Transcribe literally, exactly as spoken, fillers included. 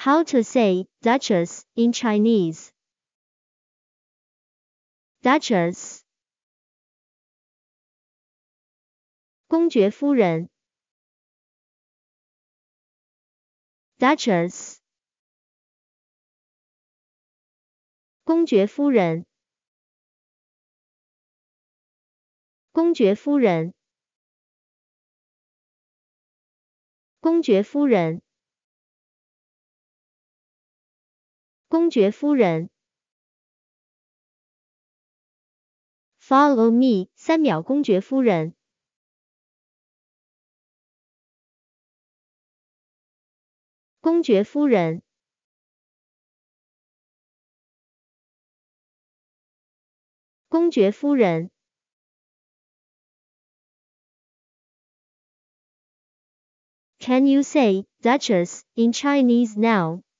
How to say duchess in Chinese? Duchess. 公爵夫人 Duchess. 公爵夫人公爵夫人公爵夫人公爵夫人 Follow me 三秒公爵夫人公爵夫人公爵夫人 Can you say duchess in Chinese now?